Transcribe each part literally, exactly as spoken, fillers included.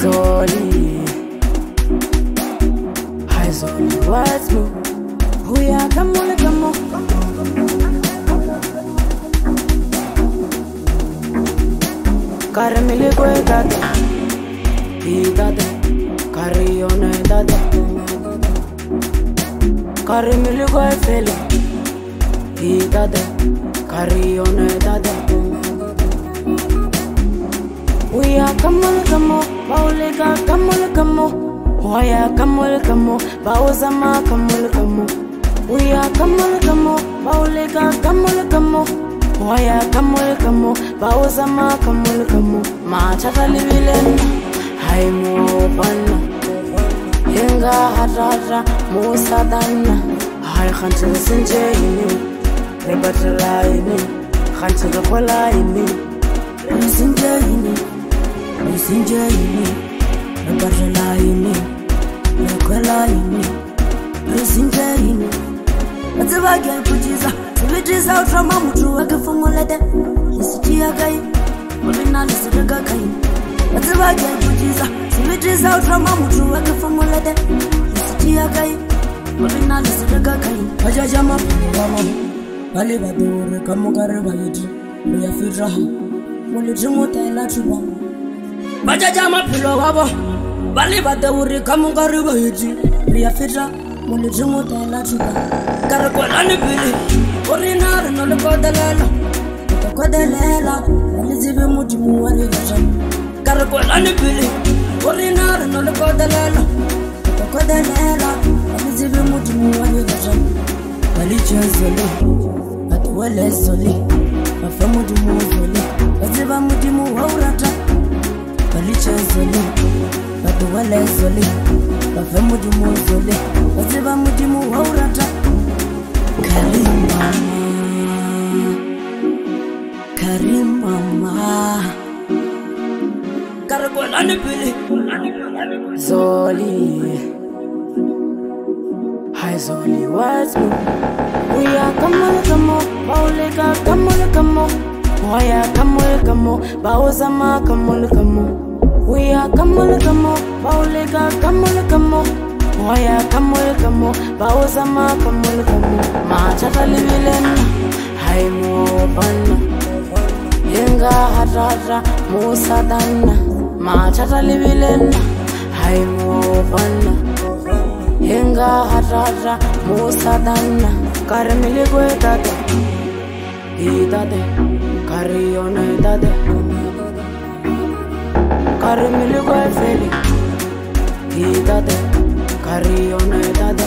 Zoli, hi Zoli, what's more? Who ya come on, come on. Caramele kwe tate, he tate, carry on a tate. Caramele kwe fele, he tate, carry on a tate. We are come on, come on, Paulika, come on, come on. Why are come on, come on, Pausama, come on, come on. We are come on, come on, Paulika, come on, come on. Why are come on, come on, Pausama, come on, come on. Machata livilen, hai mo banna. Yenga harara, mo sadana. Hai khanchira sinje ini, rebatala ini, khanchira kola ini, sinje ini. Sinja ini, rebatala ini, rekola ini, sinja ini. That's a bag pujiza, sivitiza out from Mamutu, I can formulate it. Isitia guy, Molina Lisaka guy. That's a bag pujiza, sivitiza out from Mamutu, I can formulate it. Isitia guy, Molina Lisaka guy. Ajajama, Alibador, Kamukarabadi, we are Fitraha, Molitumo la Chuba. Bajajama pilo wabo bali badawuri kamungari bahiji ria fitra mulijumu tala chuka karakola ni bili orinar no le kodelela to kodelela alizibe mudimu wali gajan karakola ni bili orinar no le kodelela to kodelela alizibe mudimu wali gajan bali chazole atwale zole afamu dimu zole aziba mudimu waurata Balicha zole, batu wale zole, bafe mudimu zole, baziba mudimu waurata. Karim mama, Karim mama, Karakola ni pili. Zoli, hi Zoli, what's more? We are come on, come on, Paulika, come on, come on. Why are come on, come on, Bausama, come on, come on. We are come on, come on, Paulika, come on, come on. Why are come on, come on, Bausama, come on, come on. Machata livilen, hai mo banna. Yenga harara, mo sadana. Machata livilen, hai mo banna. Yenga harara, mo sadana. Caramele kwe tate, he tate. Carry on a tate. Caramele kwe fele, he tate. Carry on a tate.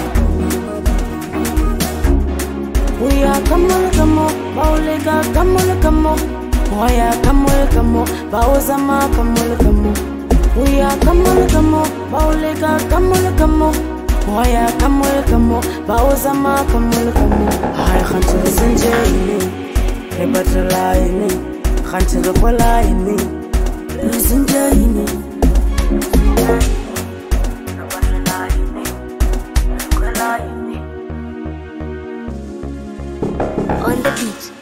We are come on, come on, Paulika, come on, come on. Why are come on, come on, Pausama, come on, come on. We are come on, come on, Paulika, come on, come on. Why are come on, come on, Pausama, come on, come on. I can't listen to you. Rebatala ini, khanchira kola ini, sinja ini. Rebatala ini, kola ini. On the beat.